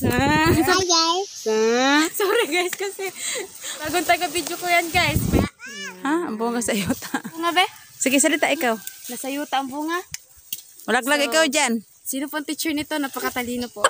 Hi guys. Sorry guys kasi bagong taga-video ko yan guys. Ha? Ang bunga sa yuta. Bunga be? Sige, salita ikaw. Nasa yuta ang bunga. Walaglag ikaw dyan. Sino pang teacher nito? Napakatalino po.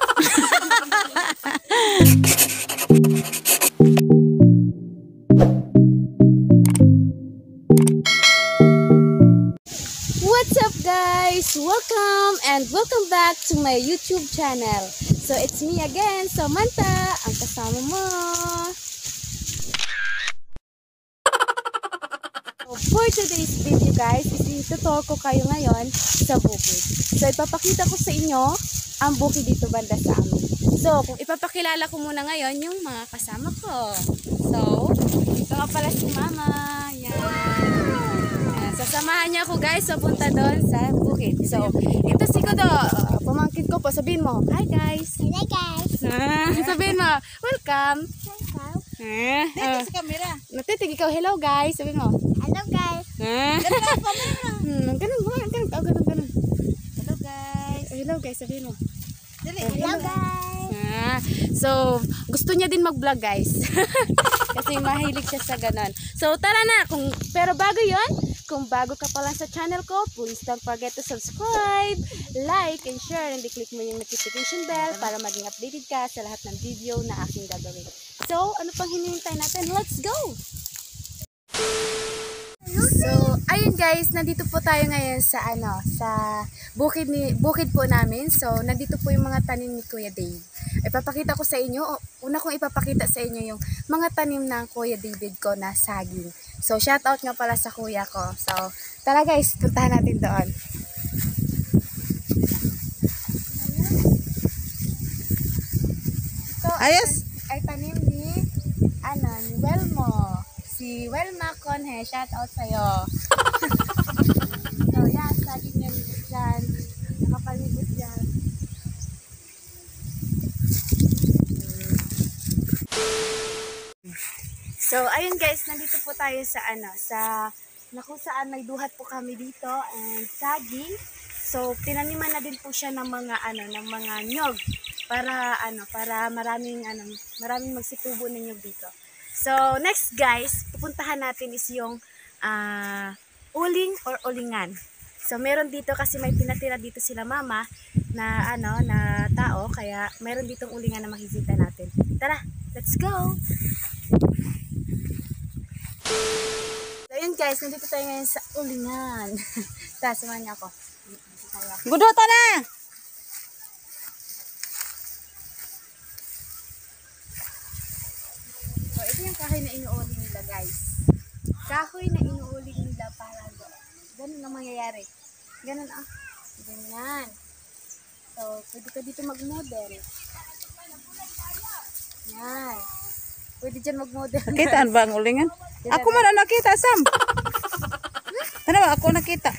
What's up guys? Welcome back to my YouTube channel. So it's me again, Samantha, ang kasama mo. So, for today's video guys, ituturo ko kayo ngayon sa bukid. So ipapakita ko sa inyo ang bukid dito banda sa amin. So kung ipapakilala ko muna ngayon yung mga kasama ko. So ito nga pala si Mama. Yan. Sasamahan niya ako guys papunta doon sa bukid. So, ito si Kodo. Pamangkin ko po. Sabihin mo, hi guys. Hi guys. Sabihin mo, welcome. Welcome. Dito sa camera. Natitig ikaw, hello guys. Sabihin mo. Hello guys. Ganun. Hello guys. Hello guys, sabihin mo. Hello guys. So, gusto niya din mag-vlog guys. Kasi mahilig siya sa ganon. So, tara na. Pero bago yon, kung bago ka pa lang sa channel ko, please don't forget to subscribe, like, and share. And i-click mo yung notification bell para maging updated ka sa lahat ng video na aking gagawin. So, ano pang hinihintay natin? Let's go! So, ayun guys, nandito po tayo ngayon sa bukid po namin. So, nandito po yung mga tanim ni Kuya Dave. Ipapakita ko sa inyo, una kong ipapakita sa inyo yung mga tanim ng Kuya David ko na saging. So, shout out nga pala sa kuya ko. So, tara guys, puntahan natin doon. Ito Ayos! ay tanim ni Welmo. Si Welma Conhe, shout out sa'yo. So, yan, saging yan dyan. Nakapalibot dyan. So, ayun guys, nandito po tayo sa kung saan may duhat po kami dito and saging. So, tinaniman na din po siya ng mga nyog para maraming magsitubo ng nyog dito. So, next guys, pupuntahan natin is yung uling or ulingan. So, meron dito kasi may pinatira dito sila mama na na tao, kaya meron ditong ulingan na makikita natin. Tara, let's go! So, yun guys, nandito tayo ngayon sa ulingan. Tara, samahan niyo ako. Gudota na! So, ito yung kahoy na inuuling nila guys. Kahoy na inuuling nila para ganun ang mangyayari. Ganun ganyan. So, pwede ka dito mag-model. Yan. Pwede dyan mag-model. Nakitaan ba ang ulingan? Ako man ang nakita, Sam. Ano ba? Ako nakita.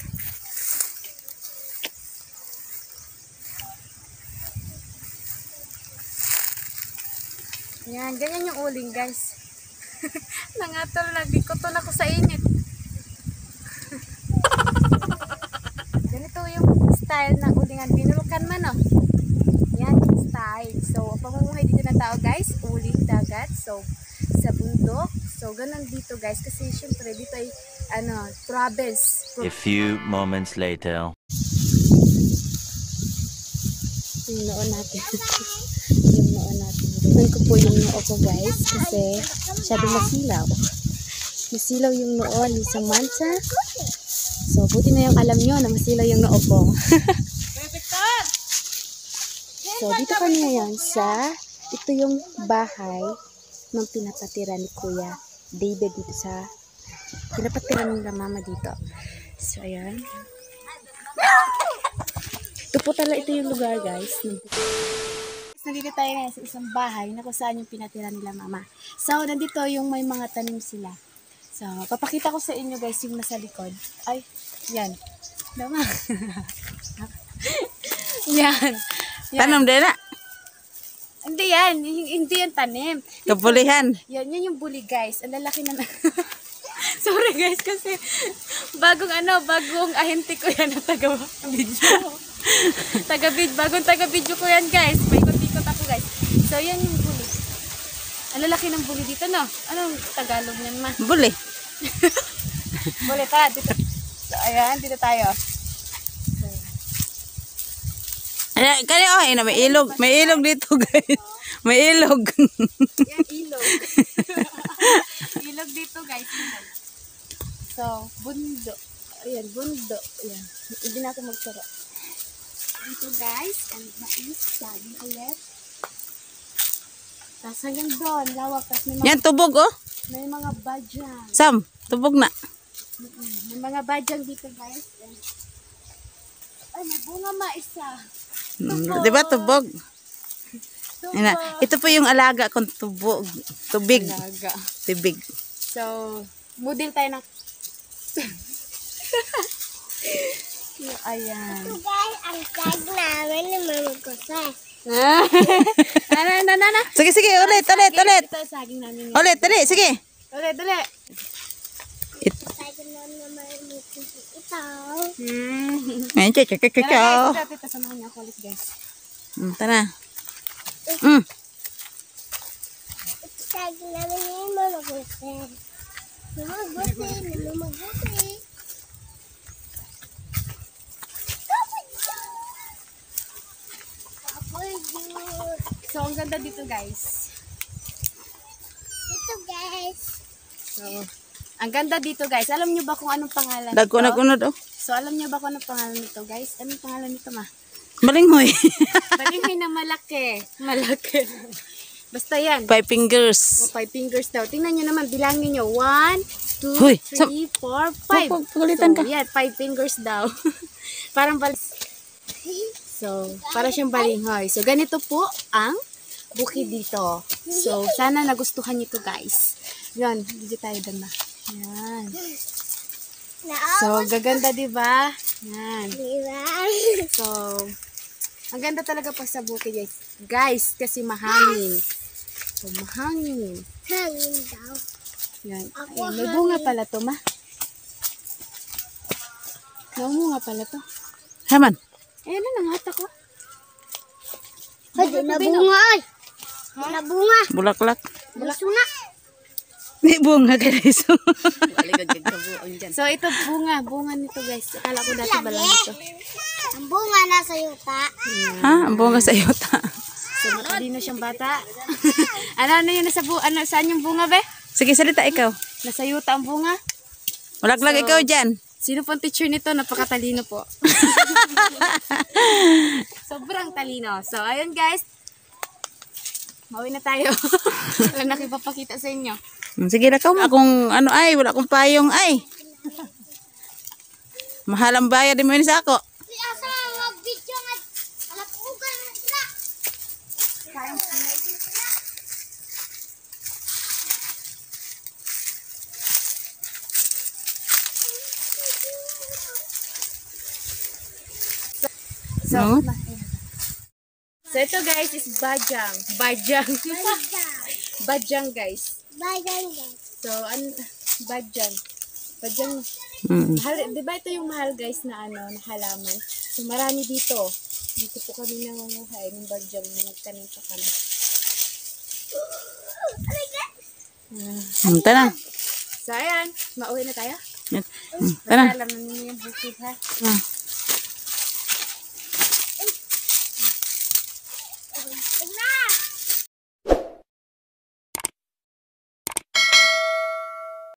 Yan, ganyan yung uling guys. Nangatol na, gikotol ako sa init. Ganito yung style ng ulingan. Binulukan man Yan yung style. So, pamumuhay dito ng tao guys, uling, dagat. So, sa bundok. So, ganun dito guys. Kasi syempre dito ay province. A few moments later. Yung noon natin. Yung noon natin. Gawin ko po yung noo ko guys. Kasi masyadong masilaw. Masilaw yung noo ni Samantha. So, buti na yung alam nyo na masilaw yung noo ko. So, dito kami ngayon ito yung bahay ng pinapatira ni Kuya David dito pinapatira nila mama dito. So, ayan. Ito po talaga, ito yung lugar guys. Nandito tayo ngayon sa isang bahay na kung saan yung pinatira nila mama. So, nandito yung may mga tanim sila. So, papakita ko sa inyo guys yung nasa likod. Ay, yan. Dama. Yan. Tanong din na. Hindi yan. Hindi yan tanim. Kapulihan. Yan yung buli guys. Ang lalaki na Sorry guys kasi bagong ahente ko yan na taga-video. Bagong taga-video ko yan guys. May ikot-ikot ako guys. So lalaki ng buli dito, no? Anong Tagalog niyan, ma? Buli. Buli ta, dito. So, ayan, dito tayo. Ay, kaya oh, may ilog. May ilog dito, guys. May ilog. Yan, ilog. Ilog dito, guys. Ilog. So, bundo. Ayan, bundo. Ayan. Hindi na ako magsara. Dito, guys. And mais. Saging ulit. Tapos hanggang doon, lawak. Tapos Yan, tubog, oh. may mga badyang. Sam, tubog na. May mga badyang dito, guys. And, ay, may bunga isa. Di ba, tubog? Yan na. Ito po yung alaga kong tubog. Tubig. Alaga. Tubig. So, model tayo ng... Ayan. Ito guys, ang tag namin na mamagkasa. Na. Sige, ulit. Ito, saging namin. Ulit, dali, sige. Ulit. Tag namin na mamagkasa. Ito. Ayan, Tara, chak. guys. Ito, samahan niyo ako ulit, guys. Tara. Tag namin na mamagkasa. Mamagkasa. So, ang ganda dito, guys. Ito guys. So, ang ganda dito, guys. Alam niyo ba kung anong pangalan Dagkunod, oh. So, alam niyo ba kung anong pangalan nito, guys? Anong pangalan nito, ma? Malinghoy. Balinghoy na malaki. Malaki. Basta yan. 5 fingers. 5 fingers daw. Tingnan nyo naman. Bilangin nyo. 1, 2, Hoy, 3, 4, 5. Pagalitan ka. So, yan. 5 fingers daw. Parang So, para siyang balinghoy. So, ganito po ang bukid dito. So, sana nagustuhan nyo to, guys. Yan. Dito tayo doon na. Yan. So, gaganda, diba? Yan. Diba? So, ang ganda talaga pa sa bukid, guys. Guys, kasi mahangin. So, mahangin. Hangin daw. Yan. Ayan, may bunga pala to, ma. May bunga pala to. Haman. Ayan na, nanghata ko. Ay, di na bunga ay. Di na bunga. Bulaklak. Gusto na. May bunga, guys. So, ito bunga. Bunga nito, guys. Akala ko dati balang ito. Ang bunga nasa yuta. Ha? Ang bunga sa iyota. So, matalino siyang bata. ano yun? Saan yung bunga, be? Sige, salita ikaw. Nasa yuta ang bunga. Bulaklak ikaw dyan. Sino pong teacher nito? Napakatalino po. Sobrang talino. So, ayun guys. Mauwi na tayo. Wala nakipapakita sa inyo. Sige na ka mo kung ano ay. Wala akong payong ay. Mahal ang bayad mo yun sa ako. Di asa mag-video nga. Alapugan na sila. So, No? so ito guys is bajang. Bajang guys. Bayan guys. So, bajang. Bajang. Mahal, di ba ito yung mahal guys na na halaman? So, marami dito. Dito po kami nangunguhay ng bajang. Nagtanim pa kami. Tara. So, ayan. Mauwi na tayo. Tara. Basta alam na ninyo yung bukid ha.